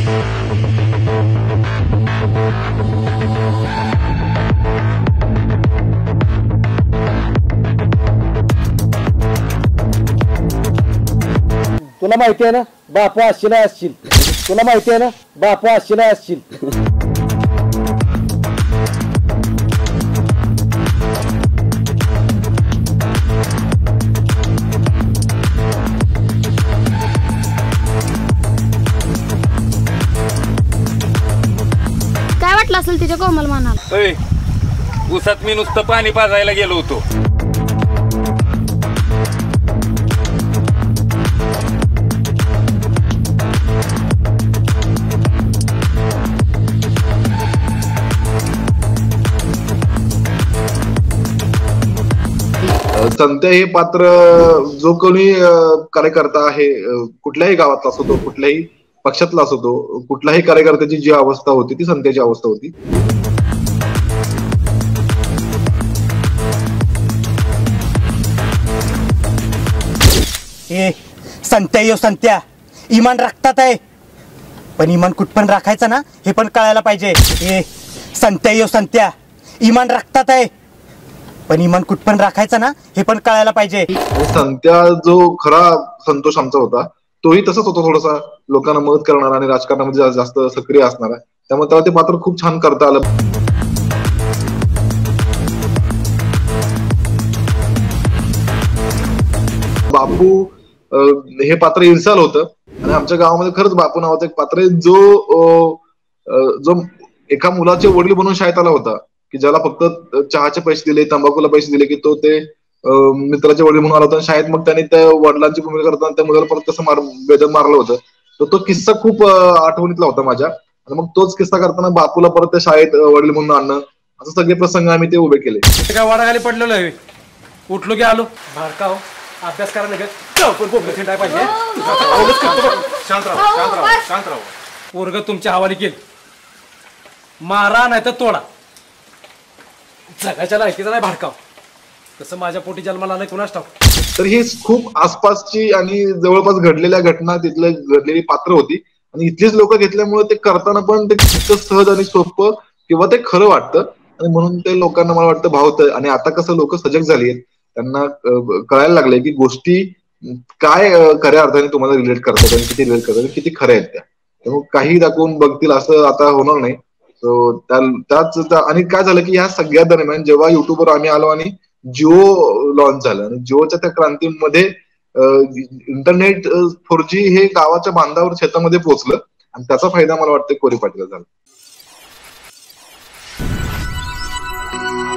तुला माहिती आहे ना बापू असशील असशील तुला माहिती आहे ना बापू असशील असशील काय वाटलं असेल तिच्या कोमल मनाला? उसात मी नुसतं पाणी पाजायला गेलो होतो. संत्या हे पात्र जो कोणी कार्यकर्ता आहे कुठल्याही गावातला असो तो कुठल्याही पक्षातला असो तो कुठल्याही कार्यकर्त्याची जी अवस्था होती ती संत्याची अवस्था होती. संत्या यो संत्या इमान राखतात आहे पण इमान कुठपण राखायचं ना हे पण कळायला पाहिजे. संत्या यो संत्या इमान राखतात आहे पण इमान कुठपण राखायचं ना हे पण कळायला पाहिजे. संत्या जो खरा संतोष आमचा होता तोही तसंच होता थोडासा लोकांना मदत करणारा आणि राजकारणामध्ये जास्त सक्रिय असणारा त्यामुळे त्याला ते पात्र खूप छान करता आलं. बापू हे पात्र इन्साल होतं आणि आमच्या गावामध्ये खरंच बापू नावाचं एक पात्र आहे जो एका मुलाचे वडील बनून शाळेत आला होता की ज्याला फक्त चहाचे पैसे दिले तंबाखूला पैसे दिले की तो ते मित्राचे वडील म्हणून आला होता. शाळेत मग त्याने त्या वडिलांची भूमिका करताना त्या मुलाला परत कसं बेदम मारलं होतं तर तो किस्सा खूप आठवणीतला होता माझ्या. आणि मग तोच किस्सा करताना बापूला परत त्या शाळेत वडील म्हणून आणणं असं सगळे प्रसंग आम्ही ते उभे केले. काय वाडाखाली पडलेलो आहे उठलो की आलो भारकाव अभ्यास करायला पाहिजे. पोरग तुमच्या हवाली केली मारा नाही तर तोडा जगाच्या लायकीचा नाही भारकाव तसं माझ्या पोटी जन्माला नाही कुणाच ठाऊक. तर ही खूप आसपासची आणि जवळपास घडलेल्या घटना तिथल्या घडलेली पात्र होती आणि इथलीच लोक घेतल्यामुळे ते करताना पण ते सहज आणि सोपं किंवा ते खरं वाटतं आणि म्हणून ते लोकांना मला वाटतं भावतं. आणि आता कसं लोक सजग झाली आहेत त्यांना कळायला लागलंय की गोष्टी काय खऱ्या अर्थाने तुम्हाला रिलेट करतात आणि किती रिलेट करतात किती खऱ्या आहेत त्या. त्यामुळे काही दाखवून बघतील असं आता होणार नाही. त्याच आणि काय झालं की ह्या सगळ्या दरम्यान जेव्हा युट्यूबवर आम्ही आलो आणि जिओ लॉन्च झालं आणि जिओच्या त्या क्रांतीमध्ये इंटरनेट 4G हे गावाच्या बांधावर शेतामध्ये पोहोचलं आणि त्याचा फायदा मला वाटतं कोरी पाटीलला झाला.